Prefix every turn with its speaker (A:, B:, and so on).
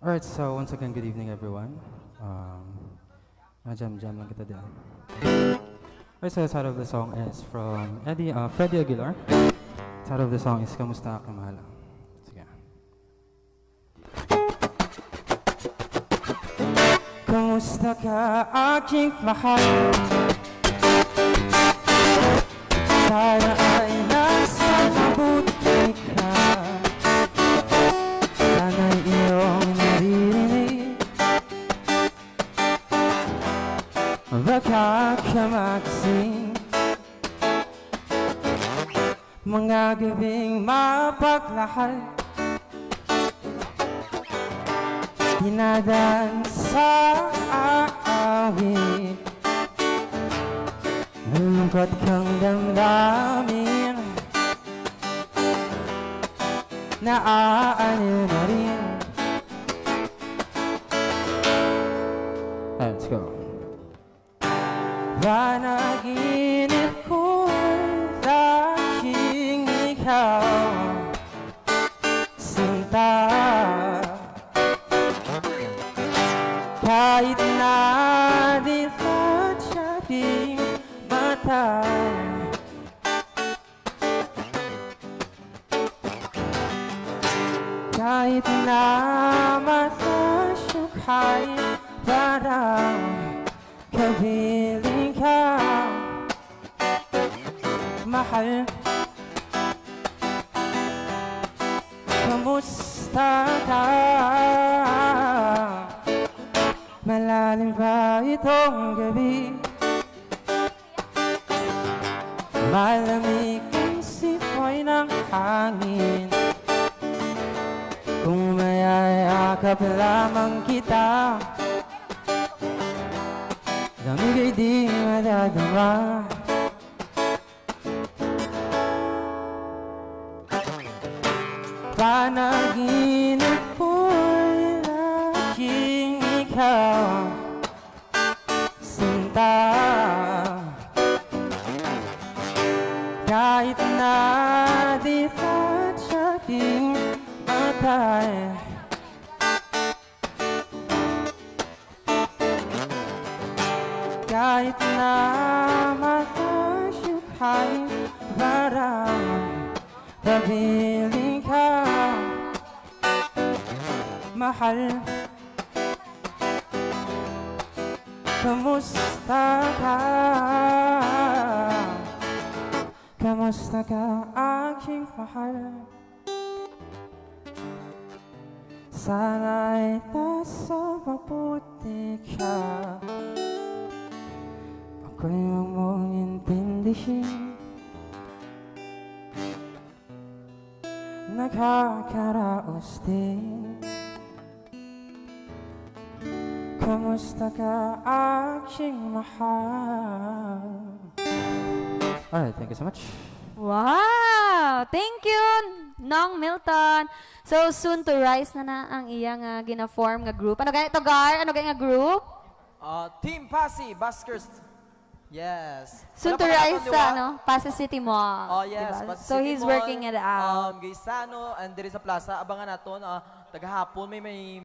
A: Alright, so once again, good evening everyone. Jam lang kita din. Alright, so the title of the song is from Freddie Aguilar. The title of the song is KAMUSTA, AKING MAHAL. Sige. Kamusta ka, aking mahal? Sana ay nasa mabuti ka. Sana'y iyong naririnig. Baka ka magsing mga gabing mapaglahal, dinadaan sa awit, lungkot kang damdamin, naaaliw na rin. Let's go. Panaginip ko'y laging ikaw, sinta. Kahit na dilat siya ding matay, kahit na matasyukay, parang kapiling ka, mahal. Kamusta ka? Malalim ba itong gabi? Malamig ang sipoy ng hangin. Kung mayayakap lamang kita, lamig ay di madadama. Panaginip ko'y laging ikaw, sinta. Kahit na dilat siya ding matay, kahit na matasyukay, parang kapiling ka, mahal. Kamusta ka? Kamusta ka, aking mahal? Sana'y nasa mabuti ka. Ako'y huwag mong intindihin, nakakaraos din. Kamusta ka, aking mahal? Alright, thank you so much.
B: Wow! Thank you, Nong Milton. So, soon to rise na ang iyang gina-form nga group. Ano ganyan ito, Gar? Ano ganyan nga group?
C: Team Passi, Baskers. Yes.
B: Soon to rise sa Passi City Mall.
C: Oh, yes.
B: Diba?
C: Passi
B: So,
C: City
B: he's
C: Mall,
B: working it out.
C: Gaisano, and there is a plaza. Abangan natin, tagahapon may